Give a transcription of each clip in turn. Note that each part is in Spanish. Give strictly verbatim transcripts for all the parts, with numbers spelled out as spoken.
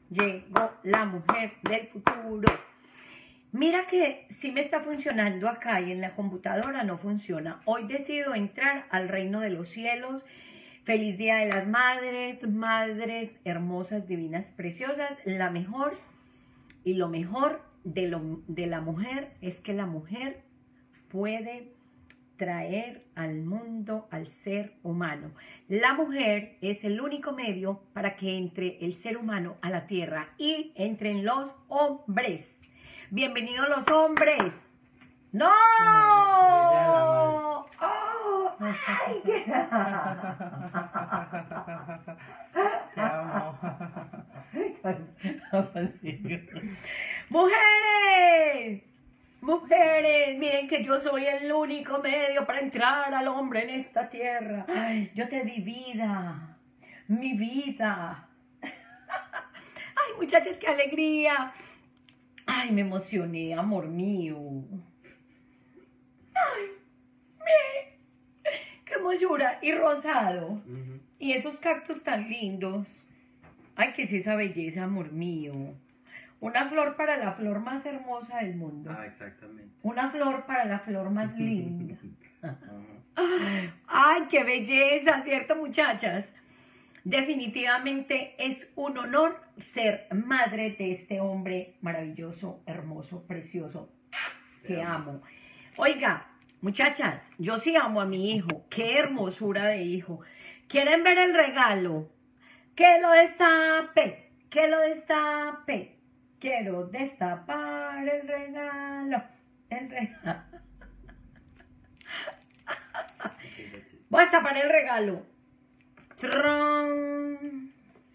llegó la mujer del futuro. Mira que sí me está funcionando acá y en la computadora no funciona. Hoy decido entrar al reino de los cielos. Feliz Día de las Madres, madres hermosas, divinas, preciosas. La mejor y lo mejor de, lo, de la mujer es que la mujer puede traer al mundo al ser humano. La mujer es el único medio para que entre el ser humano a la tierra y entren los hombres. Bienvenidos los hombres. ¡No! ¡Oh! ¡Ay! Te amo. ¡Mujeres! Mujeres, miren que yo soy el único medio para entrar al hombre en esta tierra. Ay, yo te di vida, mi vida. Ay, muchachas, qué alegría. Ay, me emocioné, amor mío. Ay, miren, qué hermosura. Y rosado. Uh-huh. Y esos cactus tan lindos. Ay, qué es esa belleza, amor mío. Una flor para la flor más hermosa del mundo. Ah, exactamente. Una flor para la flor más linda. Ay, qué belleza, ¿cierto, muchachas? Definitivamente es un honor ser madre de este hombre maravilloso, hermoso, precioso. Te amo. Oiga, muchachas, yo sí amo a mi hijo. Qué hermosura de hijo. ¿Quieren ver el regalo? Que lo destape, que lo destape. Quiero destapar el regalo, el regalo. Voy a destapar el regalo. ¡Tron!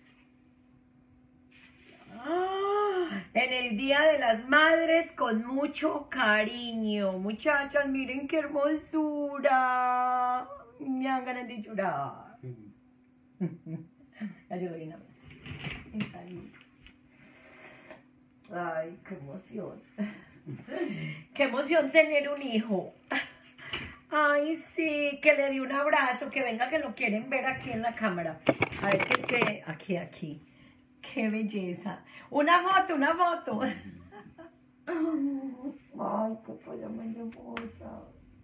¡Ah! En el Día de las Madres con mucho cariño. Muchachas, miren qué hermosura. Me dan ganas de llorar. Ya yo lo vi una vez. Ay, qué emoción. Qué emoción tener un hijo. Ay, sí, que le dé un abrazo, que venga, que lo quieren ver aquí en la cámara. A ver, que es que aquí, aquí. Qué belleza. Una foto, una foto. Ay, qué polla más hermosa.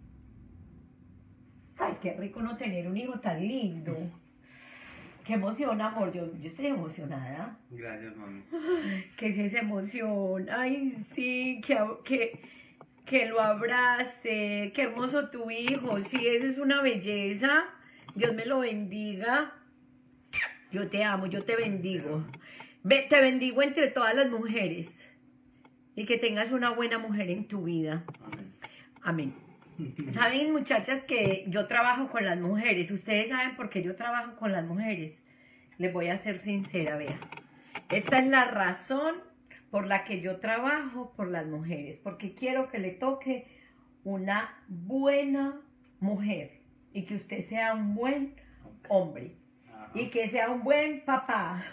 Ay, qué rico no tener un hijo tan lindo. Qué emoción, amor. Yo, yo estoy emocionada. Gracias, mami. ¿Qué es esa emoción? Ay, sí, que, que, que lo abrace. Qué hermoso tu hijo. Sí, eso es una belleza. Dios me lo bendiga. Yo te amo, yo te bendigo. Te bendigo entre todas las mujeres. Y que tengas una buena mujer en tu vida. Amén. Saben, muchachas, que yo trabajo con las mujeres. Ustedes saben por qué yo trabajo con las mujeres. Les voy a ser sincera, vean. Esta es la razón por la que yo trabajo por las mujeres. Porque quiero que le toque una buena mujer. Y que usted sea un buen hombre. Y que sea un buen papá.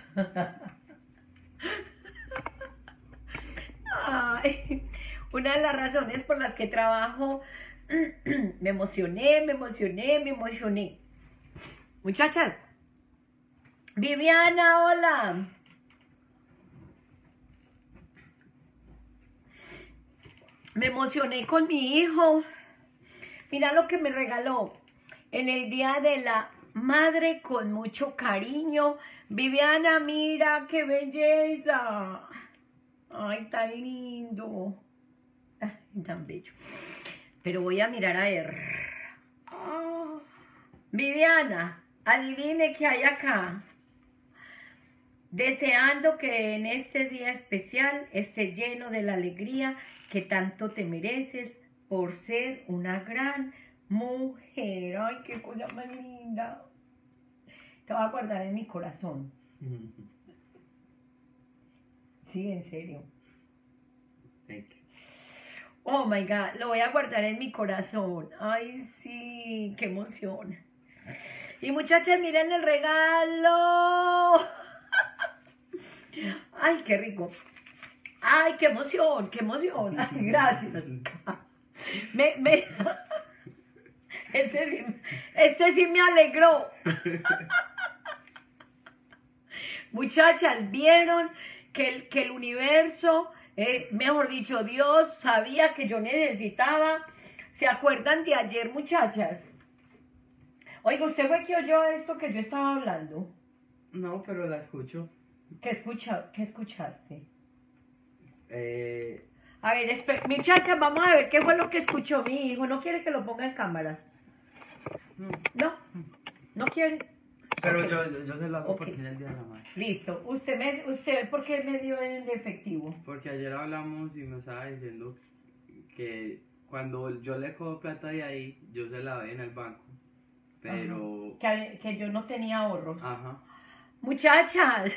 Ay, una de las razones por las que trabajo... Me emocioné, me emocioné, me emocioné. Muchachas. Viviana, hola. Me emocioné con mi hijo. Mira lo que me regaló. En el Día de la Madre con mucho cariño. Viviana, mira qué belleza. Ay, tan lindo. Ay, tan bello. Pero voy a mirar a ver. Oh. Viviana, adivine qué hay acá. Deseando que en este día especial esté lleno de la alegría que tanto te mereces por ser una gran mujer. Ay, qué cosa más linda. Te voy a guardar en mi corazón. Sí, en serio. Thank you. Oh my God, lo voy a guardar en mi corazón. Ay, sí, qué emoción. Y muchachas, miren el regalo. Ay, qué rico. Ay, qué emoción, qué emoción. Ay, gracias. Me, me... Este sí, este sí me alegró. Muchachas, ¿vieron que el, que el universo, eh, mejor dicho, Dios sabía que yo necesitaba. ¿Se acuerdan de ayer, muchachas? Oiga, ¿usted fue que oyó esto que yo estaba hablando? No, pero la escucho. ¿Qué, escucha, ¿qué escuchaste? Eh, A ver, espe- muchachas, vamos a ver qué fue lo que escuchó mi hijo. ¿No quiere que lo ponga en cámaras? no. ¿No? ¿No quiere? Pero Ok. yo, yo, yo se la hago Ok. porque es el día de la madre. Listo. ¿Usted, me, usted por qué me dio el efectivo? Porque ayer hablamos y me estaba diciendo que cuando yo le cojo plata de ahí, yo se la doy en el banco. Pero. Que, que yo no tenía ahorros. Ajá. Muchachas.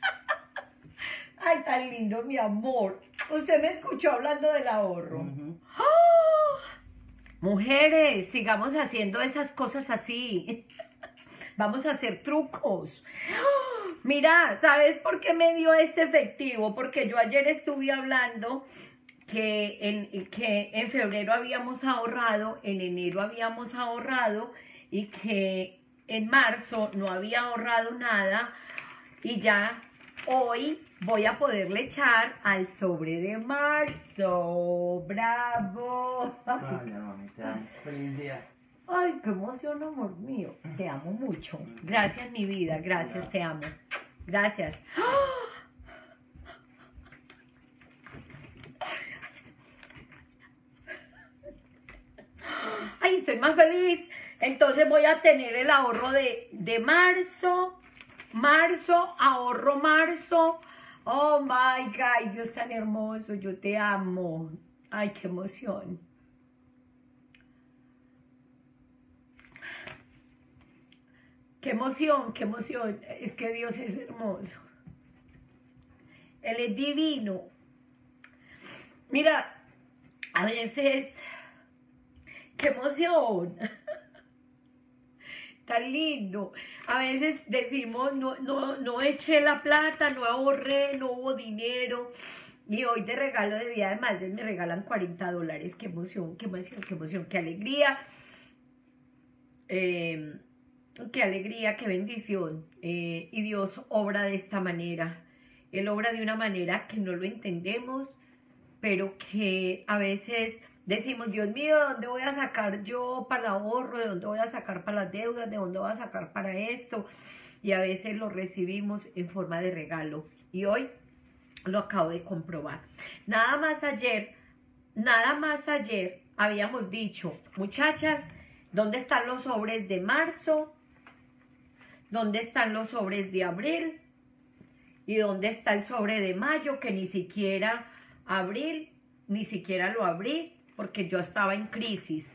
Ay, tan lindo, mi amor. Usted me escuchó hablando del ahorro. Ujú. ¡Ah! Mujeres, sigamos haciendo esas cosas así. Vamos a hacer trucos. ¡Ah! Mira, ¿sabes por qué me dio este efectivo? Porque yo ayer estuve hablando que en, que en febrero habíamos ahorrado, en enero habíamos ahorrado y que en marzo no había ahorrado nada y ya hoy voy a poderle echar al sobre de marzo. ¡Bravo! Vaya, mami, te amo. Feliz día. Ay, qué emoción, amor mío. Te amo mucho. Gracias, mi vida. Gracias, te amo. Gracias. Ay, estoy más feliz. Entonces voy a tener el ahorro de, de marzo. Marzo, ahorro marzo. Oh my God, Dios tan hermoso. Yo te amo. Ay, qué emoción. Qué emoción, qué emoción. Es que Dios es hermoso. Él es divino. Mira, a veces, qué emoción. Tan lindo. A veces decimos, no, no, no eché la plata, no ahorré, no hubo dinero. Y hoy de regalo de Día de Madres me regalan cuarenta dólares. Qué emoción, qué emoción, qué emoción, qué alegría. Eh, qué alegría, qué bendición. Eh, y Dios obra de esta manera. Él obra de una manera que no lo entendemos, pero que a veces decimos, Dios mío, ¿de dónde voy a sacar yo para el ahorro? ¿De dónde voy a sacar para las deudas? ¿De dónde voy a sacar para esto? Y a veces lo recibimos en forma de regalo. Y hoy lo acabo de comprobar. Nada más ayer, nada más ayer habíamos dicho, muchachas, ¿dónde están los sobres de marzo? ¿Dónde están los sobres de abril? ¿Y dónde está el sobre de mayo? Que ni siquiera abril, ni siquiera lo abrí, porque yo estaba en crisis.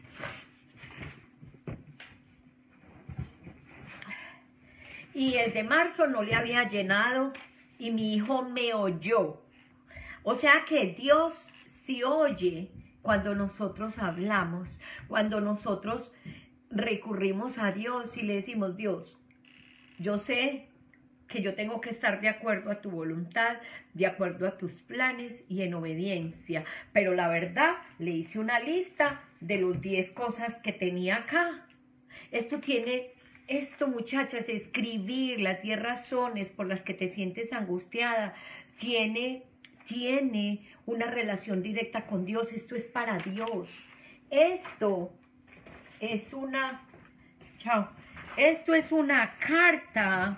Y el de marzo no le había llenado y mi hijo me oyó. O sea que Dios sí oye cuando nosotros hablamos, cuando nosotros recurrimos a Dios y le decimos, Dios, yo sé que yo tengo que estar de acuerdo a tu voluntad, de acuerdo a tus planes y en obediencia. Pero la verdad, le hice una lista de los diez cosas que tenía acá. Esto tiene, esto muchachas, escribir las diez razones por las que te sientes angustiada, tiene, tiene una relación directa con Dios. Esto es para Dios. Esto es una, chao, esto es una carta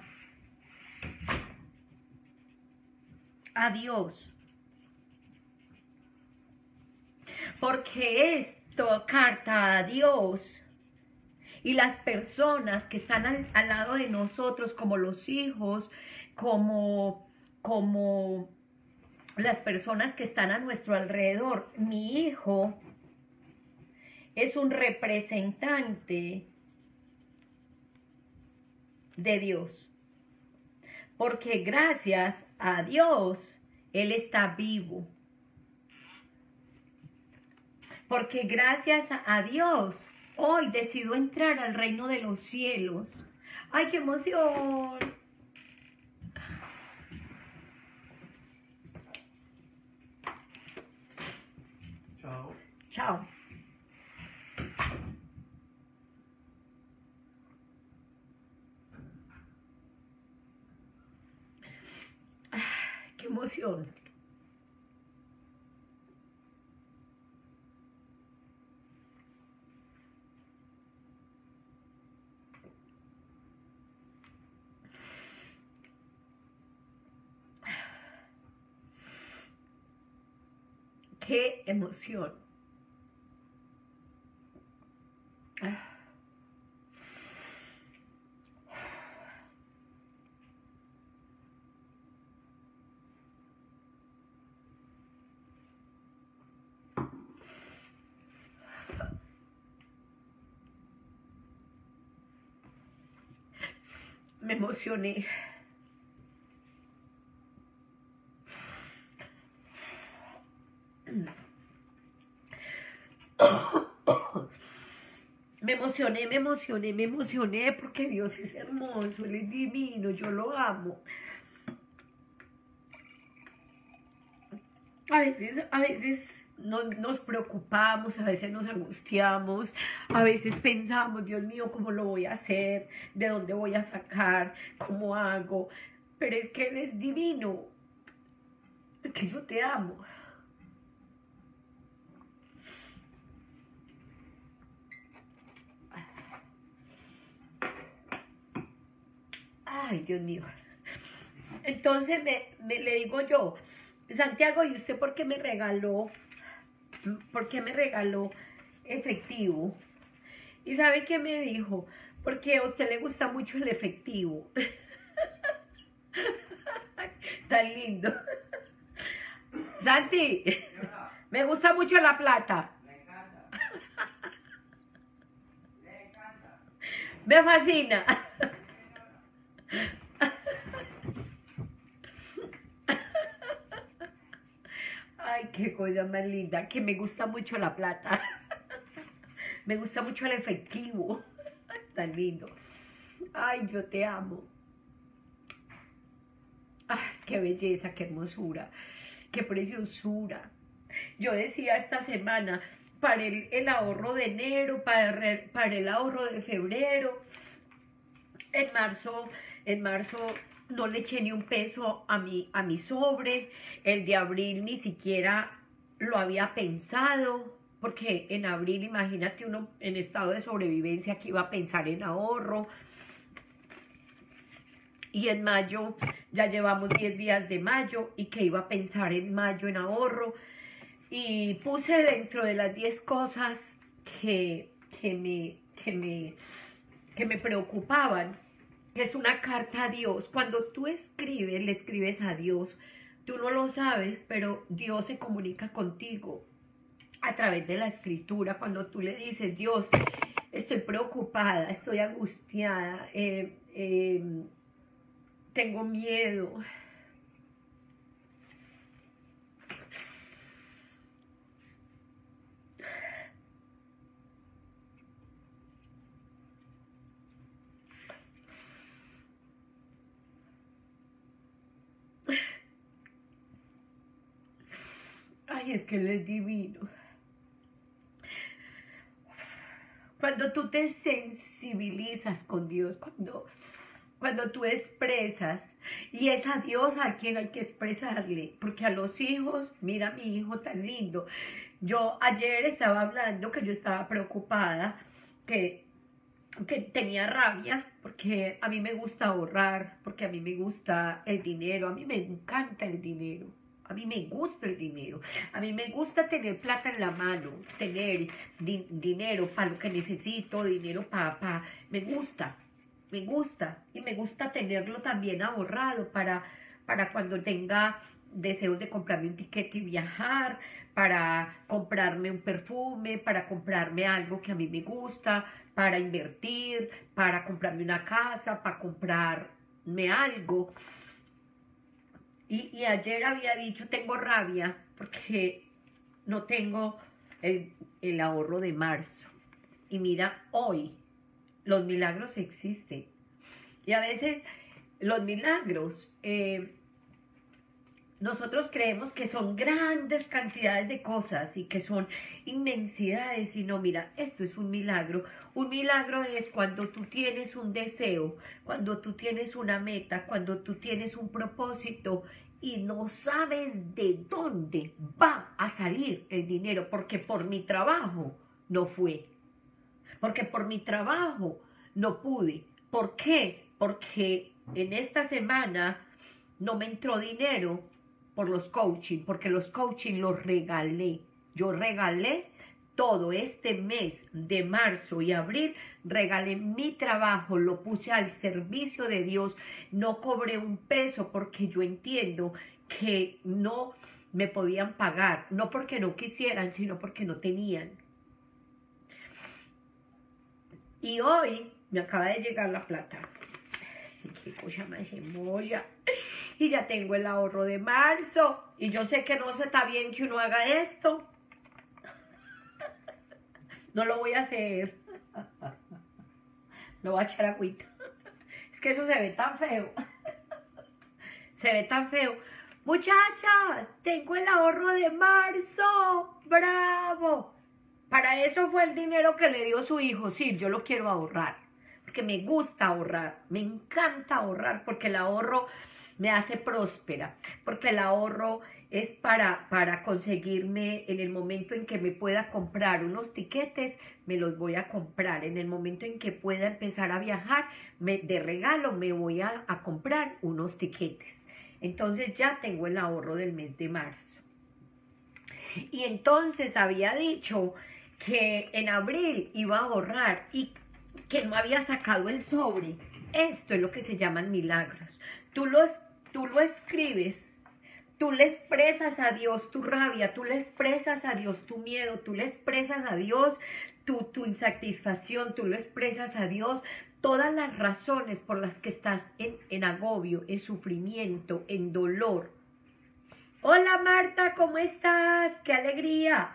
a Dios, porque esto, carta a Dios, y las personas que están al, al lado de nosotros, como los hijos, como, como las personas que están a nuestro alrededor. Mi hijo es un representante de Dios. Porque gracias a Dios, Él está vivo. Porque gracias a Dios, hoy decido entrar al reino de los cielos. ¡Ay, qué emoción! Chao. Chao. Qué qué emoción. Qué emoción. Me emocioné. Me emocioné, me emocioné, me emocioné porque Dios es hermoso, Él es divino, yo lo amo. A veces, a veces no, nos preocupamos, a veces nos angustiamos, a veces pensamos, Dios mío, ¿cómo lo voy a hacer? ¿De dónde voy a sacar? ¿Cómo hago? Pero es que Él es divino, es que yo te amo. Ay, Dios mío. Entonces me, me le digo yo, Santiago, ¿y usted por qué me regaló? ¿Por qué me regaló efectivo? ¿Y sabe qué me dijo? Porque a usted le gusta mucho el efectivo. Tan lindo. Santi, me gusta mucho la plata. Me encanta. Me encanta. Me fascina. Ay, qué cosa más linda, que me gusta mucho la plata. Me gusta mucho el efectivo. Tan lindo. Ay, yo te amo. Ay, qué belleza, qué hermosura, qué preciosura. Yo decía esta semana, para el, el ahorro de enero, para, para el ahorro de febrero. En marzo, en marzo no le eché ni un peso a mi, a mi sobre. El de abril ni siquiera lo había pensado, porque en abril, imagínate uno en estado de sobrevivencia que iba a pensar en ahorro. Y en mayo, ya llevamos diez días de mayo, y que iba a pensar en mayo en ahorro. Y puse dentro de las diez cosas que, que, me, que, me, que me preocupaban, que es una carta a Dios. Cuando tú escribes, le escribes a Dios, tú no lo sabes, pero Dios se comunica contigo a través de la escritura. Cuando tú le dices, Dios, estoy preocupada, estoy angustiada, eh, eh, tengo miedo. Ay, es que Él es divino. Cuando tú te sensibilizas con Dios, cuando, cuando tú expresas, y es a Dios a quien hay que expresarle, porque a los hijos, mira mi hijo tan lindo. Yo ayer estaba hablando que yo estaba preocupada, que, que tenía rabia, porque a mí me gusta ahorrar, porque a mí me gusta el dinero, a mí me encanta el dinero. A mí me gusta el dinero, a mí me gusta tener plata en la mano, tener di dinero para lo que necesito, dinero para, pa, me gusta, me gusta. Y me gusta tenerlo también ahorrado para, para cuando tenga deseos de comprarme un tiquete y viajar, para comprarme un perfume, para comprarme algo que a mí me gusta, para invertir, para comprarme una casa, para comprarme algo. Y, y ayer había dicho, tengo rabia porque no tengo el, el ahorro de marzo. Y mira, hoy los milagros existen. Y a veces los milagros, eh, nosotros creemos que son grandes cantidades de cosas y que son inmensidades. Y no, mira, esto es un milagro. Un milagro es cuando tú tienes un deseo, cuando tú tienes una meta, cuando tú tienes un propósito y no sabes de dónde va a salir el dinero, porque por mi trabajo no fue, porque por mi trabajo no pude. ¿Por qué? Porque en esta semana no me entró dinero por los coaching, porque los coaching los regalé. Yo regalé todo este mes de marzo y abril, regalé mi trabajo, lo puse al servicio de Dios, no cobré un peso porque yo entiendo que no me podían pagar, no porque no quisieran, sino porque no tenían. Y hoy me acaba de llegar la plata. Qué cosa más hermosa. Y ya tengo el ahorro de marzo. Y yo sé que no se está bien que uno haga esto. No lo voy a hacer. No voy a echar agüita. Es que eso se ve tan feo. Se ve tan feo. Muchachas, tengo el ahorro de marzo. ¡Bravo! Para eso fue el dinero que le dio su hijo. Sí, yo lo quiero ahorrar. Porque me gusta ahorrar. Me encanta ahorrar porque el ahorro me hace próspera. Porque el ahorro es para, para conseguirme en el momento en que me pueda comprar unos tiquetes, me los voy a comprar. En el momento en que pueda empezar a viajar, me, de regalo me voy a, a comprar unos tiquetes. Entonces ya tengo el ahorro del mes de marzo. Y entonces había dicho que en abril iba a ahorrar y que no había sacado el sobre. Esto es lo que se llaman milagros. Tú, los, tú lo escribes, tú le expresas a Dios tu rabia, tú le expresas a Dios tu miedo, tú le expresas a Dios tu, tu insatisfacción, tú lo expresas a Dios todas las razones por las que estás en, en agobio, en sufrimiento, en dolor. Hola Marta, ¿cómo estás? ¡Qué alegría!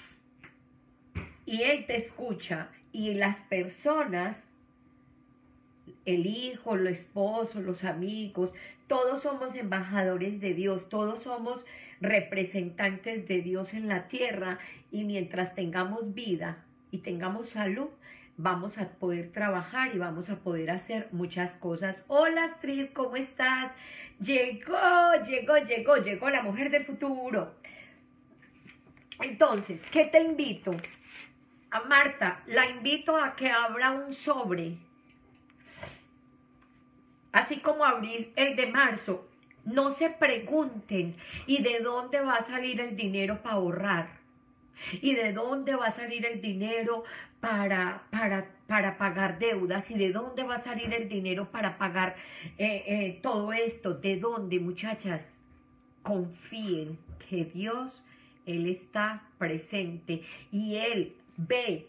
Y Él te escucha y las personas, el hijo, el esposo, los amigos, todos somos embajadores de Dios, todos somos representantes de Dios en la tierra y mientras tengamos vida y tengamos salud, vamos a poder trabajar y vamos a poder hacer muchas cosas. Hola Astrid, ¿cómo estás? Llegó, llegó, llegó, llegó la mujer del futuro. Entonces, ¿qué te invito? A Marta, la invito a que abra un sobre. Así como abrí el de marzo. No se pregunten, ¿y de dónde va a salir el dinero para ahorrar? ¿Y de dónde va a salir el dinero para, para, para pagar deudas? ¿Y de dónde va a salir el dinero para pagar eh, eh, todo esto? ¿De dónde, muchachas? Confíen que Dios, Él está presente y Él ve.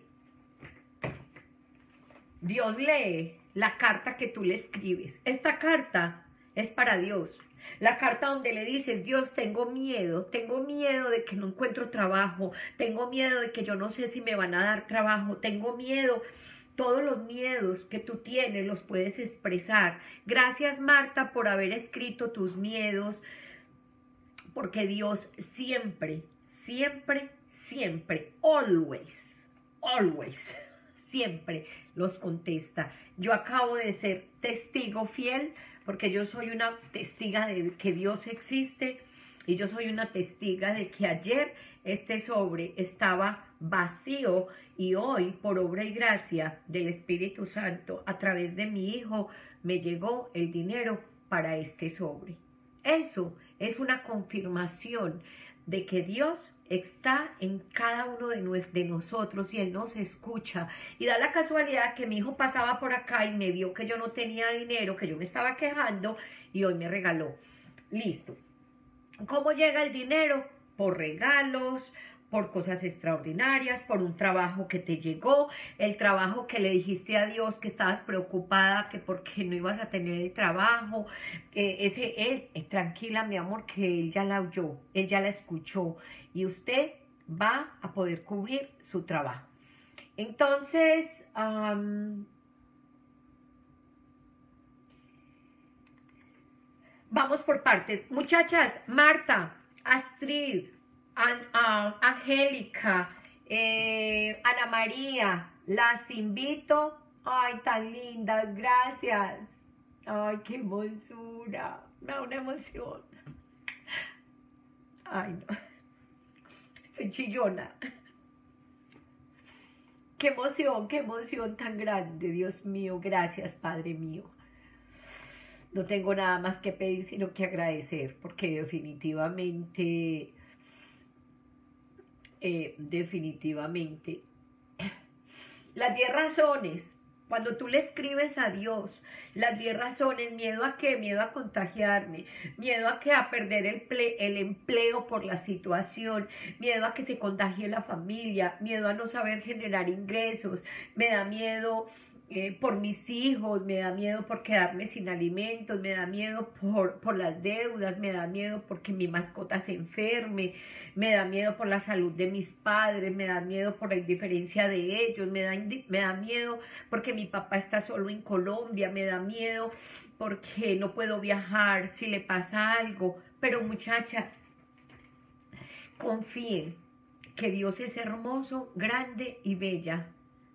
Dios lee la carta que tú le escribes. Esta carta es para Dios. La carta donde le dices, Dios, tengo miedo, tengo miedo de que no encuentro trabajo, tengo miedo de que yo no sé si me van a dar trabajo, tengo miedo. Todos los miedos que tú tienes los puedes expresar. Gracias, Marta, por haber escrito tus miedos, porque Dios siempre, siempre, siempre, always, always, siempre los contesta. Yo acabo de ser testigo fiel porque yo soy una testiga de que Dios existe y yo soy una testiga de que ayer este sobre estaba vacío y hoy, por obra y gracia del Espíritu Santo, a través de mi hijo, me llegó el dinero para este sobre. Eso es una confirmación de que Dios está en cada uno de, nos, de nosotros y Él nos escucha. Y da la casualidad que mi hijo pasaba por acá y me vio que yo no tenía dinero, que yo me estaba quejando y hoy me regaló. Listo. ¿Cómo llega el dinero? Por regalos, por cosas extraordinarias, por un trabajo que te llegó, el trabajo que le dijiste a Dios que estabas preocupada, que porque no ibas a tener el trabajo, eh, ese, eh, eh, tranquila mi amor, que Él ya la oyó, Él ya la escuchó y usted va a poder cubrir su trabajo. Entonces, um, vamos por partes. Muchachas, Marta, Astrid, An, uh, Angélica, eh, Ana María, las invito. Ay, tan lindas, gracias. Ay, qué hermosura, me da una emoción. Ay, no. Estoy chillona. Qué emoción, qué emoción tan grande, Dios mío. Gracias, Padre mío. No tengo nada más que pedir, sino que agradecer, porque definitivamente, eh, definitivamente, las diez razones, cuando tú le escribes a Dios, las diez razones, miedo a qué, miedo a contagiarme, miedo a que a perder el, ple, el empleo por la situación, miedo a que se contagie la familia, miedo a no saber generar ingresos, me da miedo eh, por mis hijos, me da miedo por quedarme sin alimentos, me da miedo por, por las deudas, me da miedo porque mi mascota se enferme, me da miedo por la salud de mis padres, me da miedo por la indiferencia de ellos, me da, me da miedo porque mi papá está solo en Colombia, me da miedo porque no puedo viajar si le pasa algo. Pero muchachas, confíen que Dios es hermoso, grande y bella.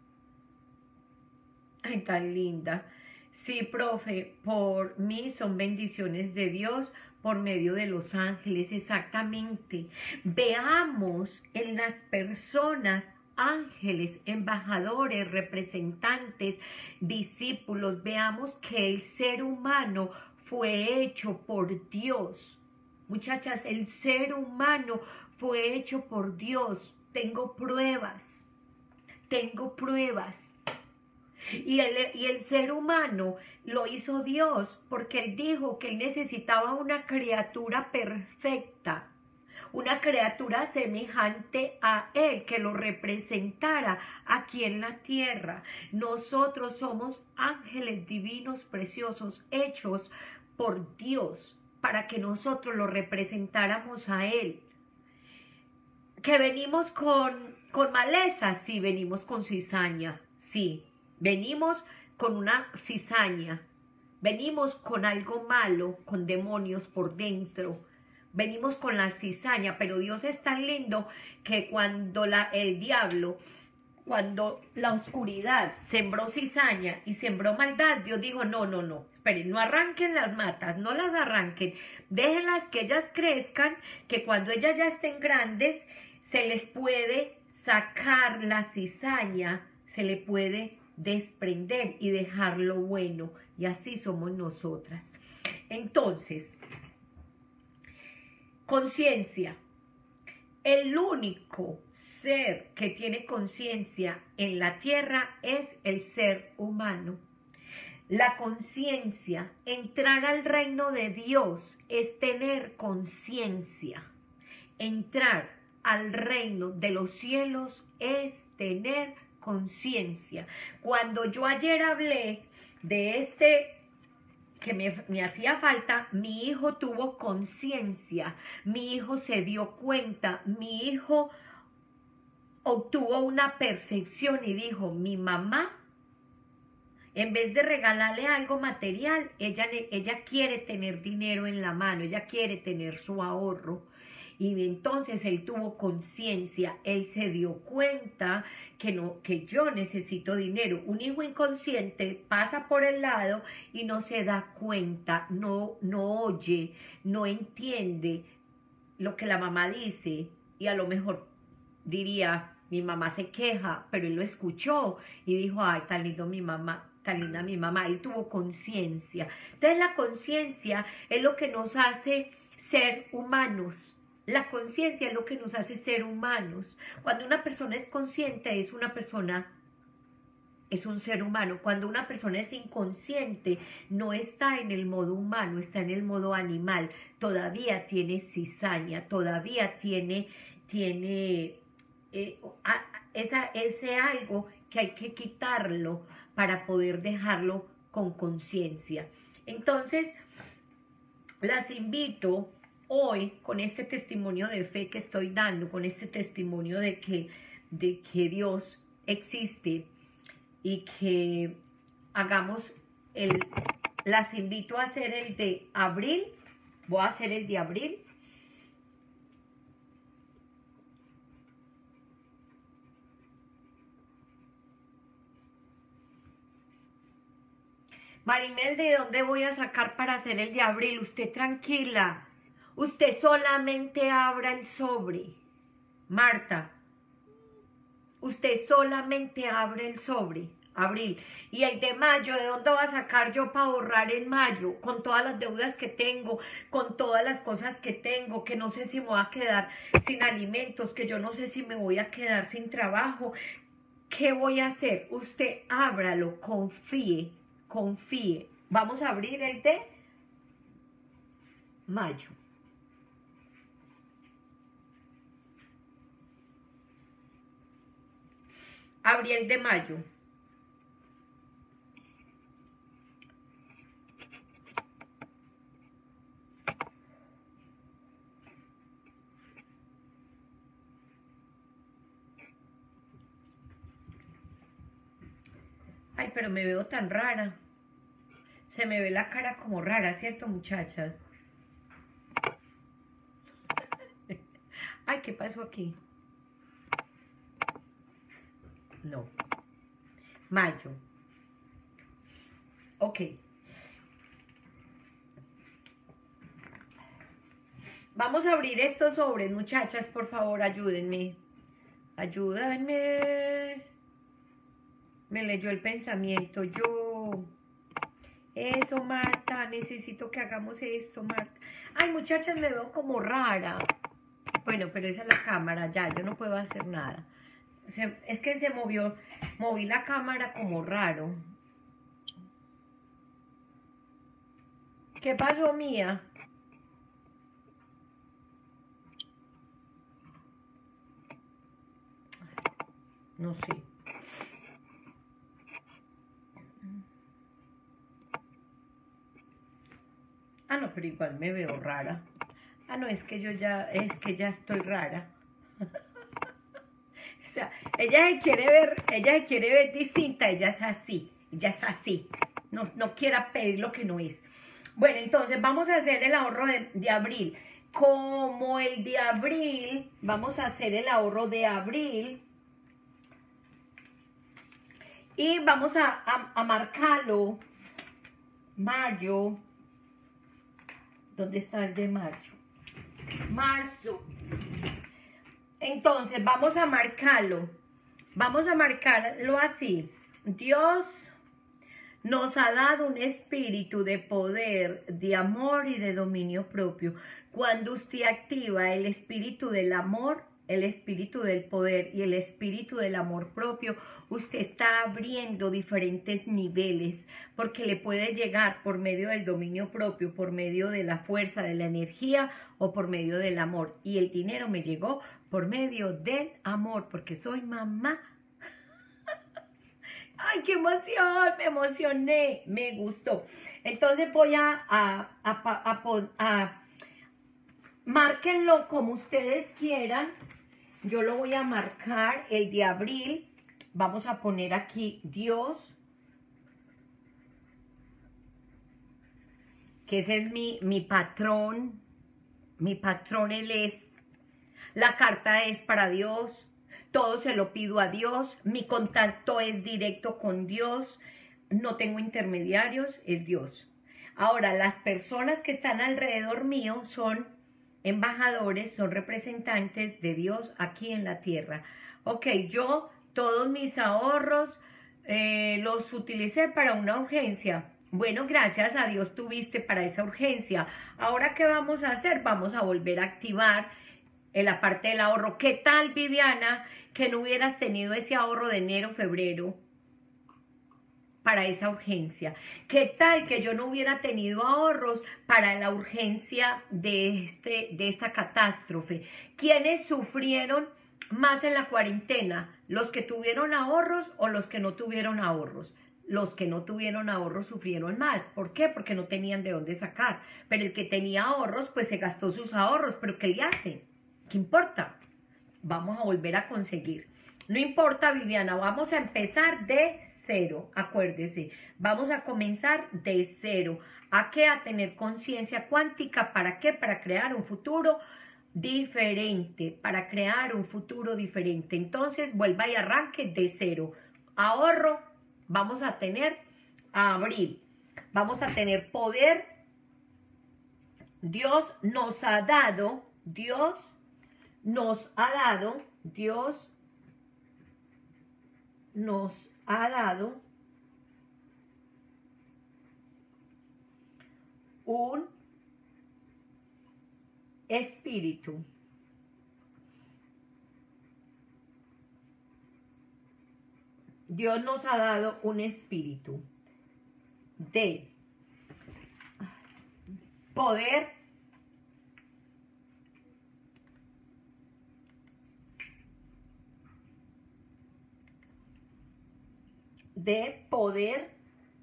Ay, tan linda. Sí, profe, por mí son bendiciones de Dios por medio de los ángeles, exactamente. Veamos en las personas ángeles, embajadores, representantes, discípulos. Veamos que el ser humano fue hecho por Dios. Muchachas, el ser humano fue hecho por Dios. Tengo pruebas, tengo pruebas. Y el, y el ser humano lo hizo Dios porque Él dijo que Él necesitaba una criatura perfecta, una criatura semejante a Él, que lo representara aquí en la tierra. Nosotros somos ángeles divinos preciosos hechos por Dios para que nosotros lo representáramos a Él. ¿Que venimos con, con maleza? Sí, venimos con cizaña, sí. Venimos con una cizaña, venimos con algo malo, con demonios por dentro, venimos con la cizaña, pero Dios es tan lindo que cuando la, el diablo, cuando la oscuridad sembró cizaña y sembró maldad, Dios dijo, no, no, no, esperen, no arranquen las matas, no las arranquen, déjenlas que ellas crezcan, que cuando ellas ya estén grandes, se les puede sacar la cizaña, se le puede desprender y dejar lo bueno, y así somos nosotras. Entonces, conciencia. El único ser que tiene conciencia en la tierra es el ser humano. La conciencia, entrar al reino de Dios es tener conciencia. Entrar al reino de los cielos es tener conciencia. Cuando yo ayer hablé de este que me, me hacía falta, mi hijo tuvo conciencia, mi hijo se dio cuenta, mi hijo obtuvo una percepción y dijo, mi mamá, en vez de regalarle algo material, ella, ella quiere tener dinero en la mano, ella quiere tener su ahorro. Y entonces él tuvo conciencia, él se dio cuenta que, no, que yo necesito dinero. Un hijo inconsciente pasa por el lado y no se da cuenta, no, no oye, no entiende lo que la mamá dice. Y a lo mejor diría, mi mamá se queja, pero él lo escuchó y dijo, ay, tan lindo mi mamá. Tan linda mi mamá. Él tuvo conciencia. Entonces la conciencia es lo que nos hace ser humanos. La conciencia es lo que nos hace ser humanos. Cuando una persona es consciente, es una persona, es un ser humano. Cuando una persona es inconsciente, no está en el modo humano, está en el modo animal. Todavía tiene cizaña, todavía tiene, tiene eh, a, esa, ese algo que hay que quitarlo para poder dejarlo con conciencia. Entonces, las invito hoy con este testimonio de fe que estoy dando, con este testimonio de que, de que Dios existe y que hagamos el, las invito a hacer el de abril, voy a hacer el de abril. Marimel, ¿de dónde voy a sacar para hacer el de abril? Usted tranquila. Usted solamente abra el sobre. Marta, usted solamente abre el sobre. Abril. Y el de mayo, ¿de dónde va a sacar yo para ahorrar en mayo? Con todas las deudas que tengo, con todas las cosas que tengo, que no sé si me voy a quedar sin alimentos, que yo no sé si me voy a quedar sin trabajo. ¿Qué voy a hacer? Usted ábralo, confíe, confíe. Vamos a abrir el de mayo. Abrí el de mayo. Ay, pero me veo tan rara. Se me ve la cara como rara, ¿cierto, muchachas? Ay, ¿qué pasó aquí? No. Mayo. Ok. Vamos a abrir estos sobres, muchachas, por favor, ayúdenme. Ayúdenme. Me leyó el pensamiento. Yo. Eso, Marta. Necesito que hagamos esto, Marta. Ay, muchachas, me veo como rara. Bueno, pero esa es la cámara. Ya, yo no puedo hacer nada. Se, es que se movió. Moví la cámara como raro. ¿Qué pasó, mía? No sé. Ah, no, pero igual me veo rara. Ah, no, es que yo ya, es que ya estoy rara. O sea, ella se quiere ver, ella se quiere ver distinta, ella es así, ella es así. No, no quiera pedir lo que no es. Bueno, entonces vamos a hacer el ahorro de, de abril. Como el de abril, vamos a hacer el ahorro de abril. Y vamos a, a, a marcarlo. Mayo. ¿Dónde está el de mayo? Marzo. Entonces vamos a marcarlo. Vamos a marcarlo así. Dios nos ha dado un espíritu de poder, de amor y de dominio propio. Cuando usted activa el espíritu del amor, el espíritu del poder y el espíritu del amor propio, usted está abriendo diferentes niveles, porque le puede llegar por medio del dominio propio, por medio de la fuerza, de la energía o por medio del amor. Y el dinero me llegó por medio del amor, porque soy mamá. ¡Ay, qué emoción! Me emocioné, me gustó. Entonces voy a, a, a, a, a, a márquenlo como ustedes quieran. Yo lo voy a marcar el de abril. Vamos a poner aquí Dios, que ese es mi, mi patrón. Mi patrón, él es. La carta es para Dios. Todo se lo pido a Dios. Mi contacto es directo con Dios. No tengo intermediarios, es Dios. Ahora, las personas que están alrededor mío son embajadores, son representantes de Dios aquí en la tierra. Ok, yo todos mis ahorros eh, los utilicé para una urgencia. Bueno, gracias a Dios tuviste para esa urgencia. Ahora, ¿qué vamos a hacer? Vamos a volver a activar en la parte del ahorro. ¿Qué tal, Viviana, que no hubieras tenido ese ahorro de enero, febrero para esa urgencia? ¿Qué tal que yo no hubiera tenido ahorros para la urgencia de, este, de esta catástrofe? ¿Quiénes sufrieron más en la cuarentena? ¿Los que tuvieron ahorros o los que no tuvieron ahorros? Los que no tuvieron ahorros sufrieron más. ¿Por qué? Porque no tenían de dónde sacar. Pero el que tenía ahorros, pues se gastó sus ahorros. ¿Pero qué le hace? ¿Qué importa? Vamos a volver a conseguir. No importa, Viviana, vamos a empezar de cero, acuérdese. Vamos a comenzar de cero. ¿A qué? A tener conciencia cuántica. ¿Para qué? Para crear un futuro diferente, para crear un futuro diferente. Entonces, vuelva y arranque de cero. Ahorro, vamos a tener a abril. Vamos a tener poder Dios nos ha dado, Dios nos ha dado, Dios nos ha dado un espíritu. Dios nos ha dado un espíritu de poder, de poder,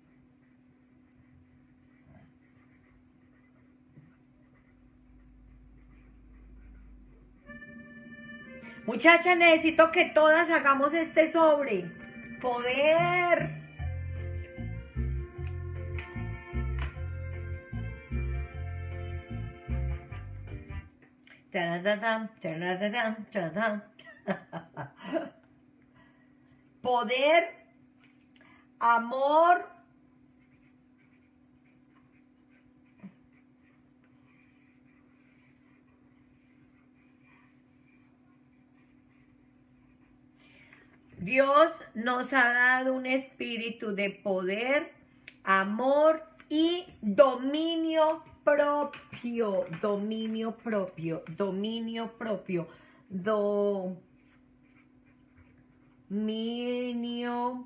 muchachas, necesito que todas hagamos este sobre. Poder. Taradadam, taradadam, taradam. Poder, amor, Dios nos ha dado un espíritu de poder, amor y dominio propio, dominio propio, dominio propio, dominio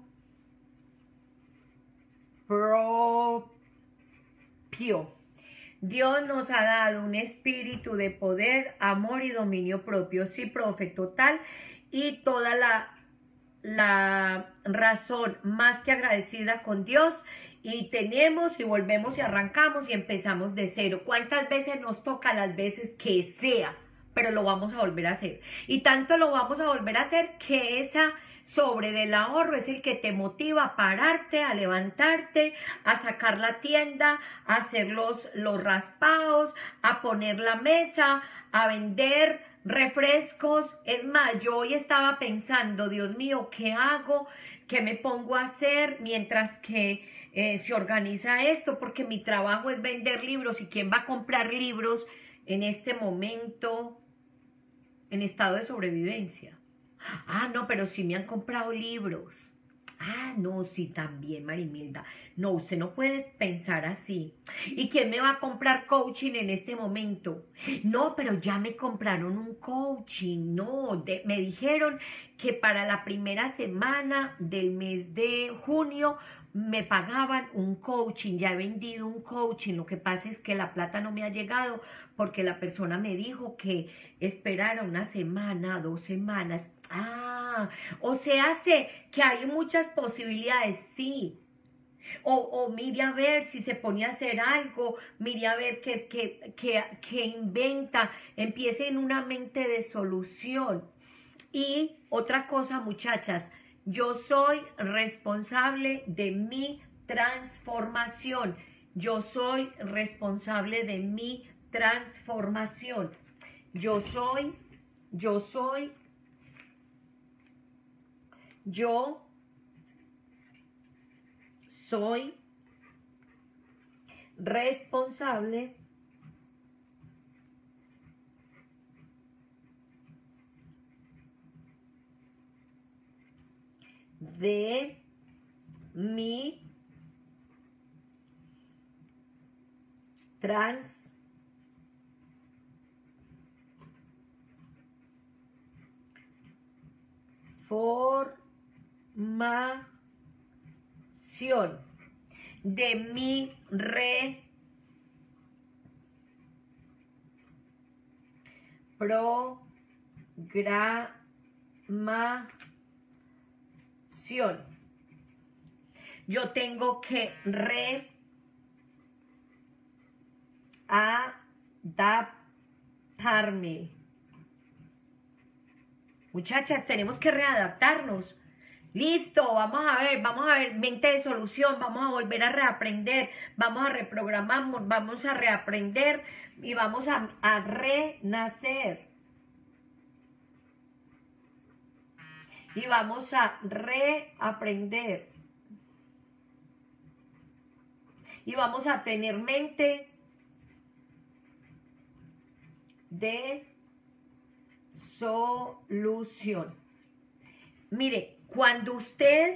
propio. Dios nos ha dado un espíritu de poder, amor y dominio propio. Sí, profe, total. Y toda la la razón más que agradecida con Dios, y tenemos y volvemos y arrancamos y empezamos de cero. ¿Cuántas veces nos toca? Las veces que sea, pero lo vamos a volver a hacer, y tanto lo vamos a volver a hacer que esa sobre del ahorro es el que te motiva a pararte, a levantarte, a sacar la tienda, a hacer los, los raspados, a poner la mesa, a vender refrescos. Es más, yo hoy estaba pensando, Dios mío, ¿qué hago? ¿Qué me pongo a hacer mientras que eh, se organiza esto? Porque mi trabajo es vender libros, y ¿quién va a comprar libros en este momento en estado de sobrevivencia? Ah, no, pero sí me han comprado libros. Ah, no, sí, también, Marimilda. No, usted no puede pensar así. ¿Y quién me va a comprar coaching en este momento? No, pero ya me compraron un coaching. No, de, me dijeron que para la primera semana del mes de junio me pagaban un coaching. Ya he vendido un coaching. Lo que pasa es que la plata no me ha llegado porque la persona me dijo que esperara una semana, dos semanas. Ah, o sea, sé que hay muchas posibilidades, sí. O, o mire a ver si se pone a hacer algo, mire a ver qué, qué, qué, qué inventa, empiece en una mente de solución. Y otra cosa, muchachas, yo soy responsable de mi transformación. Yo soy responsable de mi transformación. Yo soy, yo soy, yo soy responsable de mi transformación, de mi reprogramación. Yo tengo que readaptarme. Muchachas, tenemos que readaptarnos. Listo, vamos a ver, vamos a ver, mente de solución, vamos a volver a reaprender, vamos a reprogramarnos, vamos a reaprender y vamos a, a renacer. Y vamos a reaprender. Y vamos a tener mente de solución. Mire, cuando usted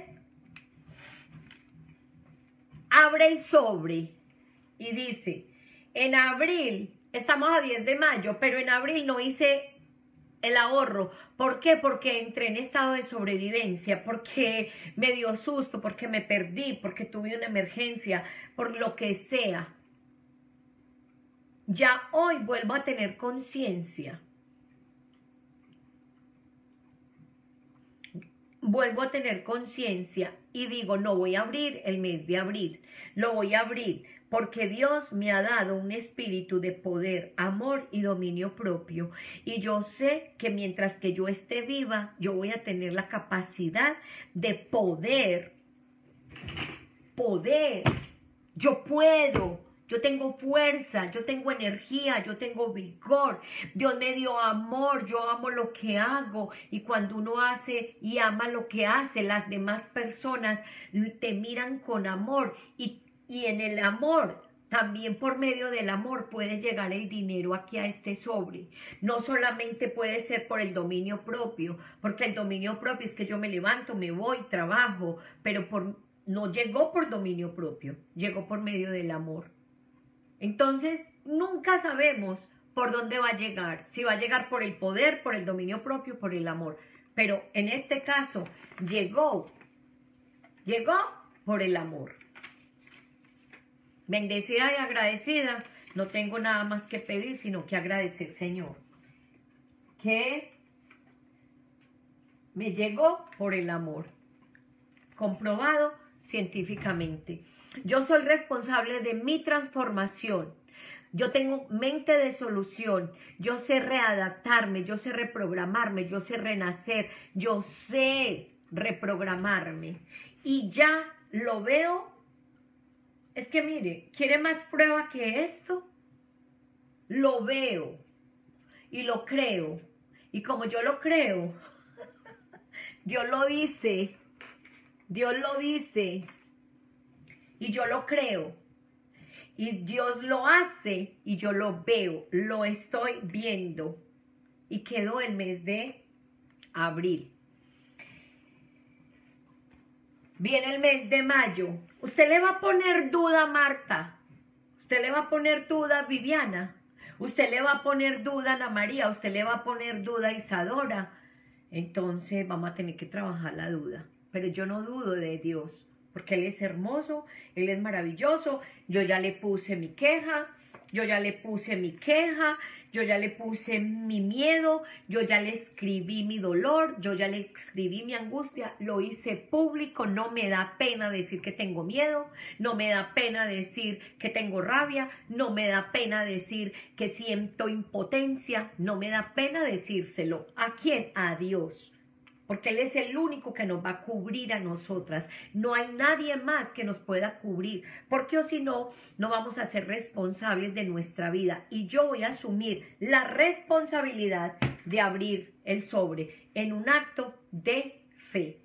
abre el sobre y dice, en abril, estamos a diez de mayo, pero en abril no hice el ahorro. ¿Por qué? Porque entré en estado de sobrevivencia, porque me dio susto, porque me perdí, porque tuve una emergencia, por lo que sea. Ya hoy vuelvo a tener conciencia. Vuelvo a tener conciencia y digo, no voy a abrir el mes de abril, lo voy a abrir porque Dios me ha dado un espíritu de poder, amor y dominio propio. Y yo sé que mientras que yo esté viva, yo voy a tener la capacidad de poder, poder, yo puedo. Yo tengo fuerza, yo tengo energía, yo tengo vigor. Dios me dio amor, yo amo lo que hago. Y cuando uno hace y ama lo que hace, las demás personas te miran con amor. Y, y en el amor, también por medio del amor puede llegar el dinero aquí a este sobre. No solamente puede ser por el dominio propio, porque el dominio propio es que yo me levanto, me voy, trabajo, pero por, no llegó por dominio propio, llegó por medio del amor. Entonces, nunca sabemos por dónde va a llegar, si va a llegar por el poder, por el dominio propio, por el amor. Pero en este caso, llegó, llegó por el amor. Bendecida y agradecida, no tengo nada más que pedir, sino que agradecer, Señor, que me llegó por el amor, comprobado científicamente. Yo soy responsable de mi transformación. Yo tengo mente de solución. Yo sé readaptarme, yo sé reprogramarme, yo sé renacer, yo sé reprogramarme. Y ya lo veo. Es que mire, ¿quiere más prueba que esto? Lo veo y lo creo. Y como yo lo creo, Dios lo dice, Dios lo dice. Y yo lo creo, y Dios lo hace, y yo lo veo, lo estoy viendo, y quedó el mes de abril. Viene el mes de mayo. Usted le va a poner duda a Marta, usted le va a poner duda a Viviana, usted le va a poner duda a Ana María, usted le va a poner duda a Isadora. Entonces vamos a tener que trabajar la duda, pero yo no dudo de Dios. Porque Él es hermoso, Él es maravilloso. Yo ya le puse mi queja, yo ya le puse mi queja, yo ya le puse mi miedo, yo ya le escribí mi dolor, yo ya le escribí mi angustia, lo hice público, no me da pena decir que tengo miedo, no me da pena decir que tengo rabia, no me da pena decir que siento impotencia, no me da pena decírselo. ¿A quién? A Dios. Porque Él es el único que nos va a cubrir a nosotras. No hay nadie más que nos pueda cubrir. Porque o si no, no vamos a ser responsables de nuestra vida. Y yo voy a asumir la responsabilidad de abrir el sobre en un acto de fe.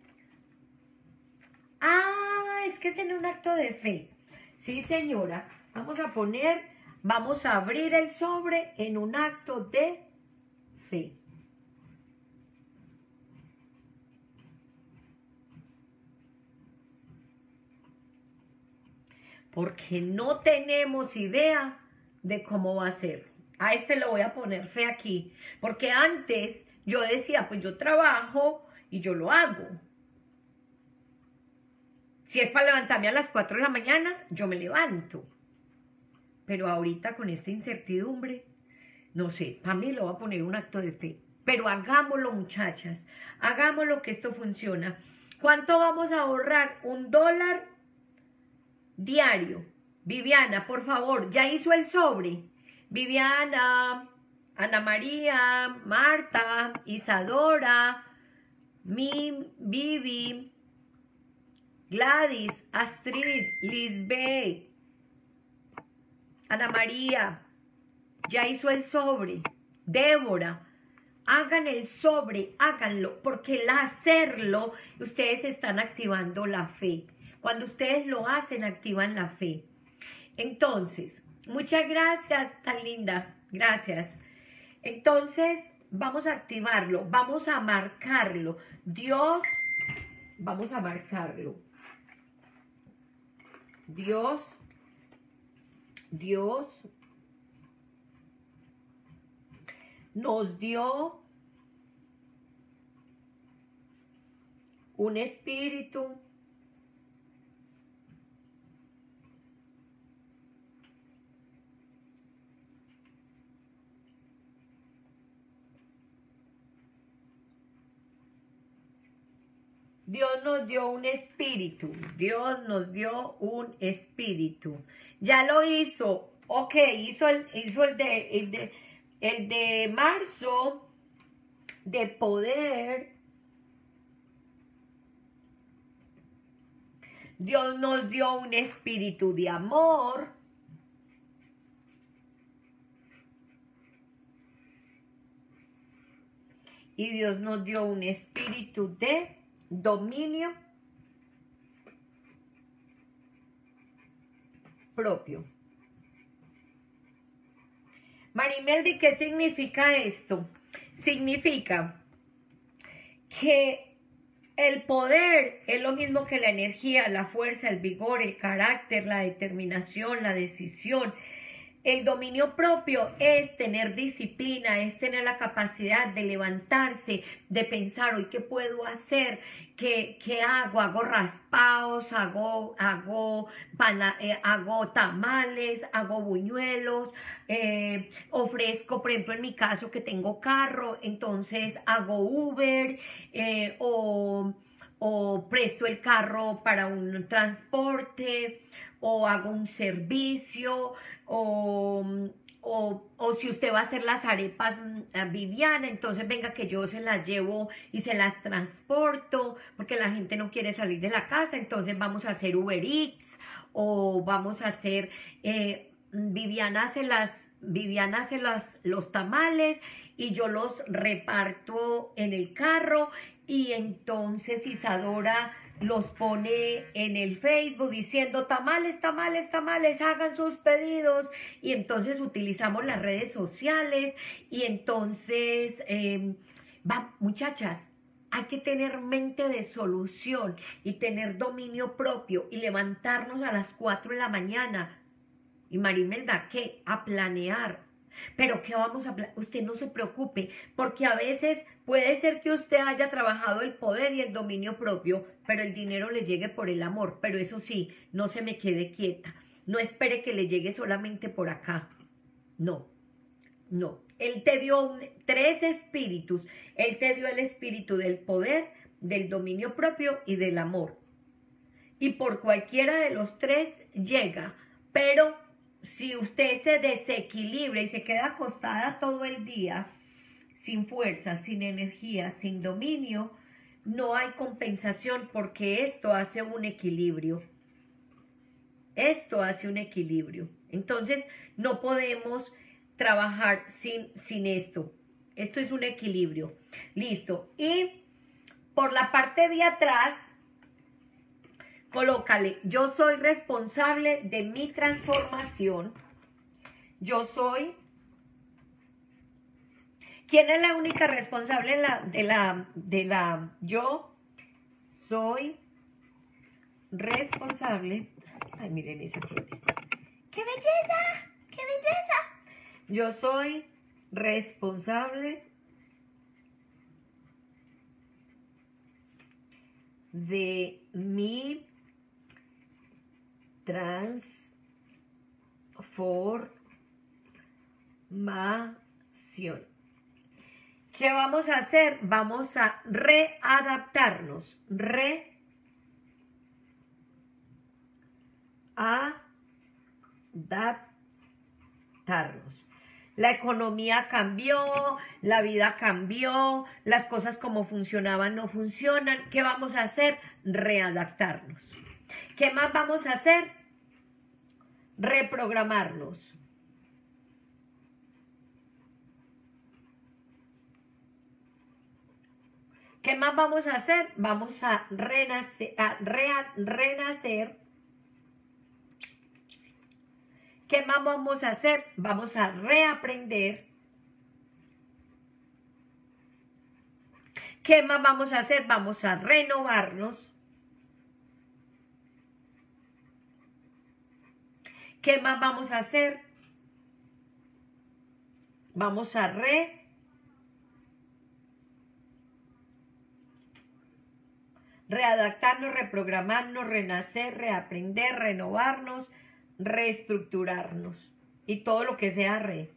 Ah, es que es en un acto de fe. Sí, señora. Vamos a poner, vamos a abrir el sobre en un acto de fe. Porque no tenemos idea de cómo va a ser. A este le voy a poner fe aquí. Porque antes yo decía, pues yo trabajo y yo lo hago. Si es para levantarme a las cuatro de la mañana, yo me levanto. Pero ahorita con esta incertidumbre, no sé, para mí lo voy a poner un acto de fe. Pero hagámoslo, muchachas. Hagámoslo que esto funciona. ¿Cuánto vamos a ahorrar? Un dólar diario. Viviana, por favor, ¿ya hizo el sobre? Viviana, Ana María, Marta, Isadora, Mi, Vivi, Gladys, Astrid, Lisbeth, Ana María, ¿ya hizo el sobre? Débora, hagan el sobre, háganlo, porque al hacerlo, ustedes están activando la fe. Cuando ustedes lo hacen, activan la fe. Entonces, muchas gracias, tan linda. Gracias. Entonces, vamos a activarlo, vamos a marcarlo. Dios, vamos a marcarlo. Dios, Dios nos dio un espíritu Dios nos dio un espíritu, Dios nos dio un espíritu. Ya lo hizo, ok, hizo el, hizo el, de, el, de, el de marzo de poder. Dios nos dio un espíritu de amor. Y Dios nos dio un espíritu de dominio propio. Marimeldi, ¿qué significa esto? Significa que el poder es lo mismo que la energía, la fuerza, el vigor, el carácter, la determinación, la decisión. El dominio propio es tener disciplina, es tener la capacidad de levantarse, de pensar, hoy qué puedo hacer, qué, qué hago, hago raspados, hago, hago, pana, eh, hago tamales, hago buñuelos, eh, ofrezco, por ejemplo, en mi caso que tengo carro, entonces hago Uber eh, o, o presto el carro para un transporte o hago un servicio. O, o, o si usted va a hacer las arepas a Viviana, entonces venga que yo se las llevo y se las transporto, porque la gente no quiere salir de la casa, entonces vamos a hacer Uber Eats, o vamos a hacer, eh, Viviana hace, las, Viviana hace las, los tamales y yo los reparto en el carro, y entonces Isadora los pone en el Facebook diciendo tamales, tamales, tamales, hagan sus pedidos, y entonces utilizamos las redes sociales, y entonces, eh, va, muchachas, hay que tener mente de solución y tener dominio propio y levantarnos a las cuatro de la mañana. Y Marimelda, ¿qué? A planear. Pero ¿qué vamos a planear? Usted no se preocupe, porque a veces puede ser que usted haya trabajado el poder y el dominio propio, pero el dinero le llegue por el amor. Pero eso sí, no se me quede quieta. No espere que le llegue solamente por acá. No, no. Él te dio un, tres espíritus. Él te dio el espíritu del poder, del dominio propio y del amor. Y por cualquiera de los tres llega, pero si usted se desequilibra y se queda acostada todo el día, sin fuerza, sin energía, sin dominio, no hay compensación, porque esto hace un equilibrio. Esto hace un equilibrio. Entonces, no podemos trabajar sin, sin esto. Esto es un equilibrio. Listo. Y por la parte de atrás, colócale, yo soy responsable de mi transformación. Yo soy. ¿Quién es la única responsable de la, de la, de la, yo soy responsable? Ay, miren esas flores. ¡Qué belleza! ¡Qué belleza! Yo soy responsable de mi transformación. ¿Qué vamos a hacer? Vamos a readaptarnos. Readaptarnos. La economía cambió, la vida cambió, las cosas como funcionaban no funcionan. ¿Qué vamos a hacer? Readaptarnos. ¿Qué más vamos a hacer? Reprogramarnos. ¿Qué más vamos a hacer? Vamos a renacer, a rea, renacer. ¿Qué más vamos a hacer? Vamos a reaprender. ¿Qué más vamos a hacer? Vamos a renovarnos. ¿Qué más vamos a hacer? Vamos a re... readaptarnos, reprogramarnos, renacer, reaprender, renovarnos, reestructurarnos. Y todo lo que sea re.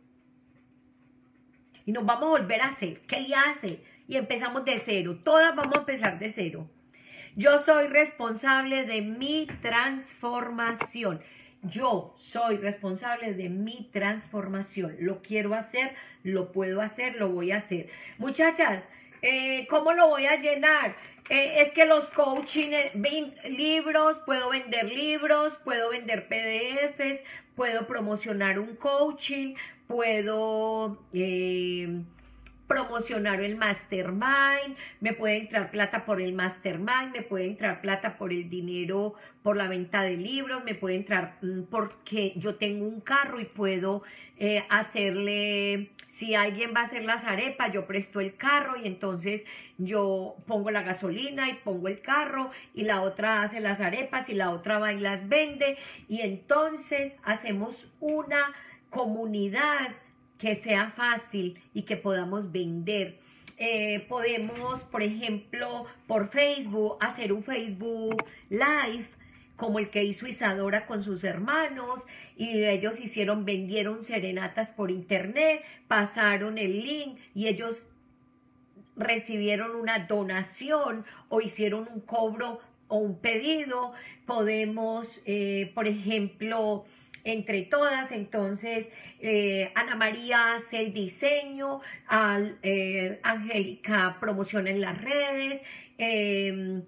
Y nos vamos a volver a hacer. ¿Qué ya hace? Y empezamos de cero. Todas vamos a empezar de cero. Yo soy responsable de mi transformación. Yo soy responsable de mi transformación. Lo quiero hacer, lo puedo hacer, lo voy a hacer. Muchachas, eh, ¿cómo lo voy a llenar? Eh, es que los coaching, eh, libros, puedo vender libros, puedo vender P D Fs, puedo promocionar un coaching, puedo eh, promocionar el mastermind, me puede entrar plata por el mastermind, me puede entrar plata por el dinero, por la venta de libros, me puede entrar mm, porque yo tengo un carro y puedo eh, hacerle, si alguien va a hacer las arepas, yo presto el carro y entonces yo pongo la gasolina y pongo el carro y la otra hace las arepas y la otra va y las vende y entonces hacemos una comunidad que sea fácil y que podamos vender. Eh, podemos, por ejemplo, por Facebook, hacer un Facebook Live, como el que hizo Isadora con sus hermanos, y ellos hicieron, vendieron serenatas por internet, pasaron el link, y ellos recibieron una donación, o hicieron un cobro, o un pedido. Podemos, eh, por ejemplo, entre todas, entonces eh, Ana María hace el diseño, al, eh, Angélica promociona en las redes, eh,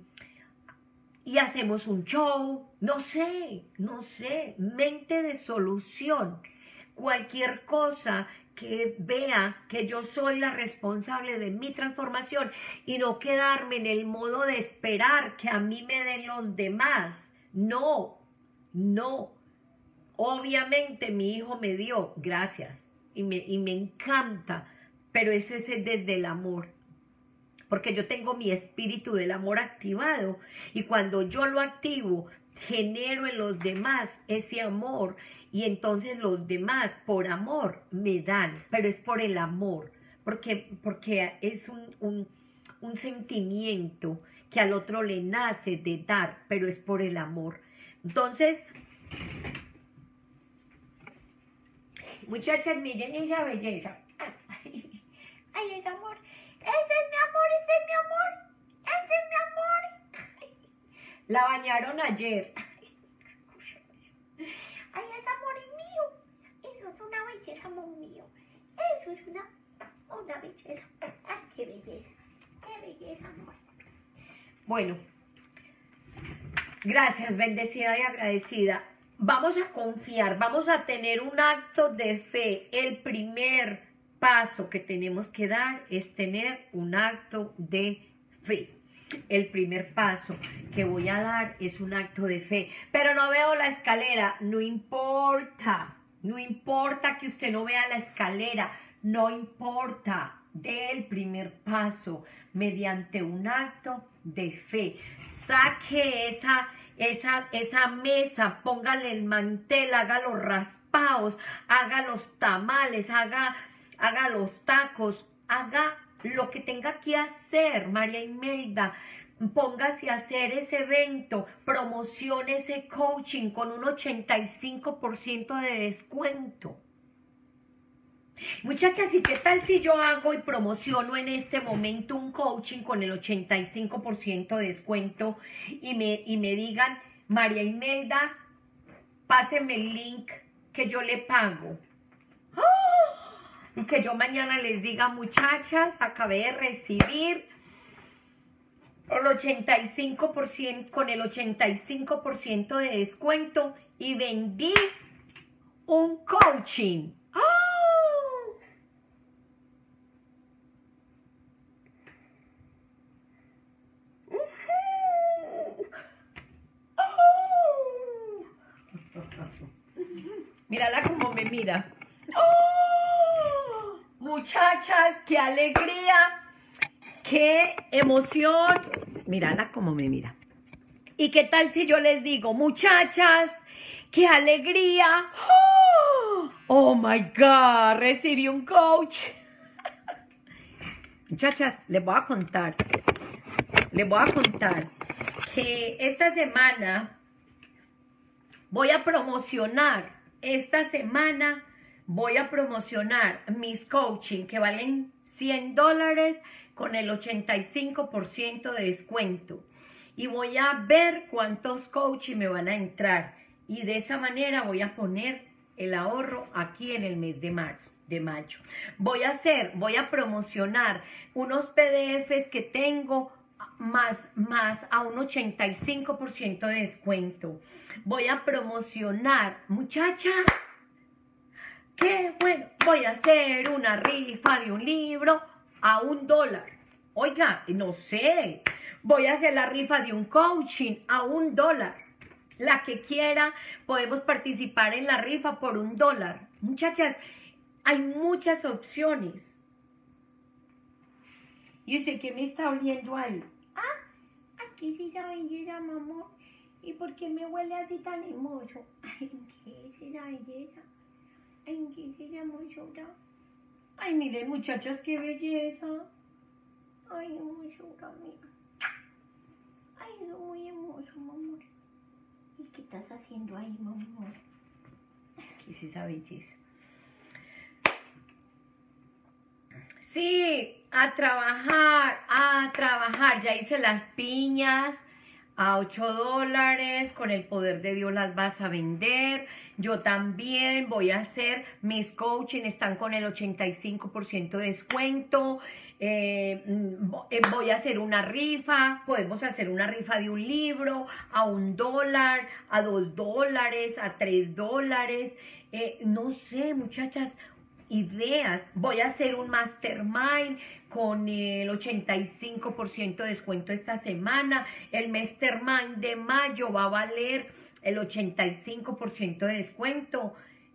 y hacemos un show, no sé, no sé, mente de solución, cualquier cosa que vea que yo soy la responsable de mi transformación y no quedarme en el modo de esperar que a mí me den los demás, no, no. Obviamente mi hijo me dio, gracias, y me, y me encanta, pero eso es desde el amor, porque yo tengo mi espíritu del amor activado, y cuando yo lo activo, genero en los demás ese amor, y entonces los demás por amor me dan, pero es por el amor, porque, porque es un, un, un sentimiento que al otro le nace de dar, pero es por el amor. Entonces, muchachas, miren esa belleza. Ay, ese amor. Ese es mi amor, ese es mi amor. Ese es mi amor. La bañaron ayer. Ay, ese amor es mío. Eso es una belleza, amor mío. Eso es una, una belleza. Ay, qué belleza. Qué belleza, amor. Bueno. Gracias, bendecida y agradecida. Vamos a confiar, vamos a tener un acto de fe. El primer paso que tenemos que dar es tener un acto de fe. El primer paso que voy a dar es un acto de fe. Pero no veo la escalera, no importa. No importa que usted no vea la escalera, no importa. Dé el primer paso mediante un acto de fe. Saque esa... Esa, esa mesa, póngale el mantel, haga los raspados, haga los tamales, haga, haga los tacos, haga lo que tenga que hacer, María Imelda. Póngase a hacer ese evento, promocione ese coaching con un ochenta y cinco por ciento de descuento. Muchachas, ¿y qué tal si yo hago y promociono en este momento un coaching con el ochenta y cinco por ciento de descuento y me, y me digan, María Imelda, pásenme el link que yo le pago? ¡Oh! Y que yo mañana les diga, muchachas, acabé de recibir el ochenta y cinco por ciento, con el ochenta y cinco por ciento de descuento y vendí un coaching. Mírala como me mira. ¡Oh! Muchachas, qué alegría. ¡Qué emoción! Mírala cómo me mira. ¿Y qué tal si yo les digo, muchachas, qué alegría? ¡Oh, oh my God! Recibí un coach. Muchachas, les voy a contar. Les voy a contar que esta semana voy a promocionar. Esta semana voy a promocionar mis coaching que valen cien dólares con el ochenta y cinco por ciento de descuento. Y voy a ver cuántos coaching me van a entrar. Y de esa manera voy a poner el ahorro aquí en el mes de marzo, de mayo. Voy a hacer, voy a promocionar unos P D Fs que tengo más, más a un ochenta y cinco por ciento de descuento. Voy a promocionar, muchachas, qué bueno, voy a hacer una rifa de un libro a un dólar. Oiga, no sé, voy a hacer la rifa de un coaching a un dólar. La que quiera, podemos participar en la rifa por un dólar. Muchachas, hay muchas opciones. ¿Y usted qué me está oliendo ahí? Ah, aquí sí esa belleza, mi amor. ¿Y por qué me huele así tan hermoso? Ay, ¿qué es esa belleza? Ay, ¿qué es esa hermosura? Ay, miren, muchachas, qué belleza. Ay, hermosura, mira. Ay, es muy hermoso, mi amor. ¿Y qué estás haciendo ahí, mi amor? ¿Qué es esa belleza? Sí, a trabajar, a trabajar. Ya hice las piñas a ocho dólares. Con el poder de Dios las vas a vender. Yo también voy a hacer mis coaching. Están con el ochenta y cinco por ciento de descuento. Eh, voy a hacer una rifa. Podemos hacer una rifa de un libro a un dólar, a dos dólares, a tres dólares. Eh, no sé, muchachas, ideas. Voy a hacer un mastermind con el ochenta y cinco por ciento de descuento esta semana. El mastermind de mayo va a valer el ochenta y cinco por ciento de descuento.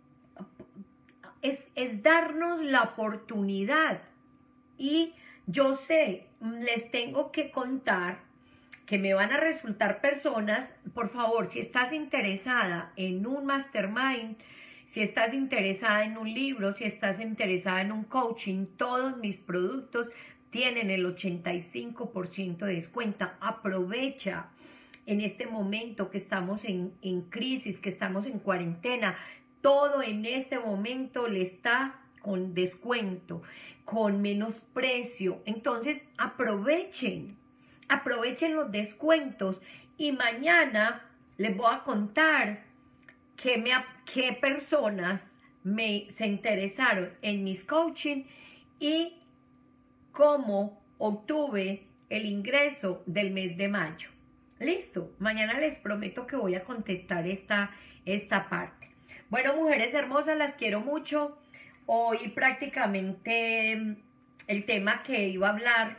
Es, es darnos la oportunidad. Y yo sé, les tengo que contar que me van a resultar personas. Por favor, si estás interesada en un mastermind, si estás interesada en un libro, si estás interesada en un coaching, todos mis productos tienen el ochenta y cinco por ciento de descuento. Aprovecha en este momento que estamos en, en crisis, que estamos en cuarentena. Todo en este momento le está con descuento, con menos precio. Entonces aprovechen, aprovechen los descuentos y mañana les voy a contar qué, me, qué personas me, se interesaron en mis coaching y cómo obtuve el ingreso del mes de mayo. Listo, mañana les prometo que voy a contestar esta, esta parte. Bueno, mujeres hermosas, las quiero mucho. Hoy prácticamente el tema que iba a hablar,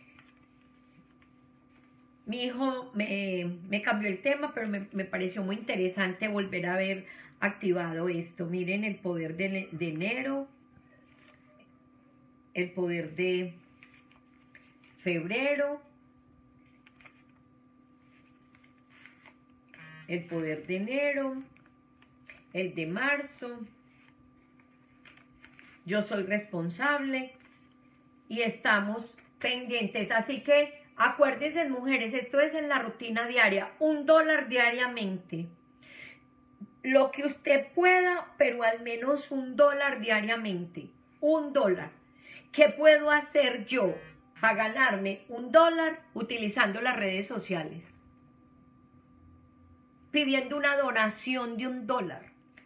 mi hijo me, me cambió el tema, pero me, me pareció muy interesante volver a haber activado esto. Miren el poder de, de enero, el poder de febrero, el poder de enero, el de marzo. Yo soy responsable y estamos pendientes. Así que acuérdense, mujeres, esto es en la rutina diaria. Un dólar diariamente. Lo que usted pueda, pero al menos un dólar diariamente. Un dólar. ¿Qué puedo hacer yo para ganarme un dólar utilizando las redes sociales? Pidiendo una donación de un dólar.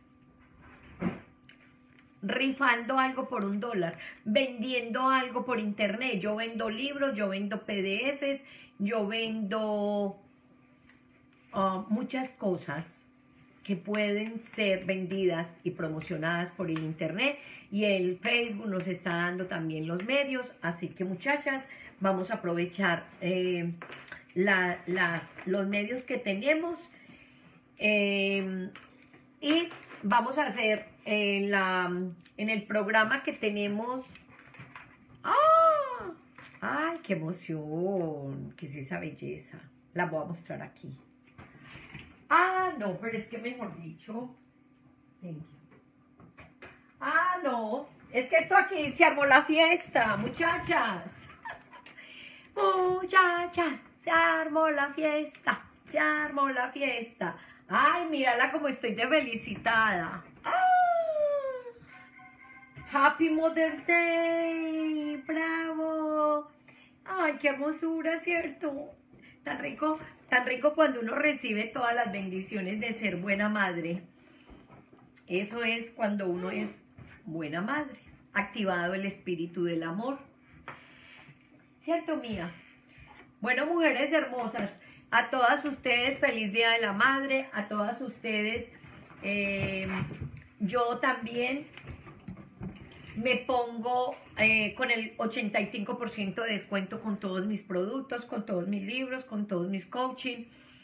Rifando algo por un dólar, vendiendo algo por internet. Yo vendo libros, yo vendo P D Fs, yo vendo uh, muchas cosas que pueden ser vendidas y promocionadas por el internet, y el Facebook nos está dando también los medios. Así que, muchachas, vamos a aprovechar eh, la, las, los medios que tenemos eh, y vamos a hacer en, la, en el programa que tenemos. ¡Ah! ¡Ay, qué emoción! ¿Qué es esa belleza? La voy a mostrar aquí. Ah, no, pero es que mejor dicho... Thank you. Ah, no. Es que esto aquí se armó la fiesta, muchachas. Muchachas, se armó la fiesta. Se armó la fiesta. Ay, mírala como estoy de felicitada. ¡Ah! Happy Mother's Day. Bravo. Ay, qué hermosura, ¿cierto? Tan rico, tan rico cuando uno recibe todas las bendiciones de ser buena madre. Eso es cuando uno es buena madre. Activado el espíritu del amor. ¿Cierto, mía? Bueno, mujeres hermosas, a todas ustedes, feliz Día de la Madre. A todas ustedes, eh, yo también me pongo eh, con el ochenta y cinco por ciento de descuento con todos mis productos, con todos mis libros, con todos mis coaching.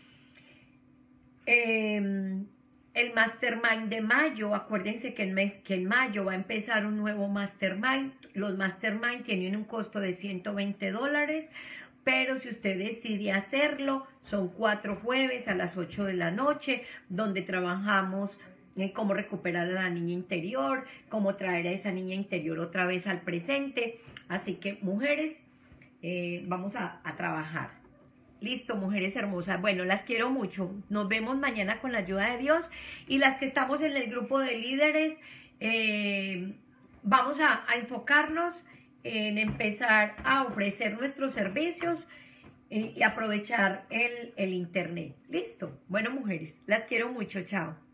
Eh, el Mastermind de mayo, acuérdense que en, mes, que en mayo va a empezar un nuevo Mastermind. Los Mastermind tienen un costo de ciento veinte dólares, pero si usted decide hacerlo, son cuatro jueves a las ocho de la noche, donde trabajamos en cómo recuperar a la niña interior, cómo traer a esa niña interior otra vez al presente. Así que, mujeres, eh, vamos a, a trabajar. Listo, mujeres hermosas. Bueno, las quiero mucho. Nos vemos mañana con la ayuda de Dios. Y las que estamos en el grupo de líderes, eh, vamos a, a enfocarnos en empezar a ofrecer nuestros servicios y, y aprovechar el, el internet. Listo. Bueno, mujeres, las quiero mucho. Chao.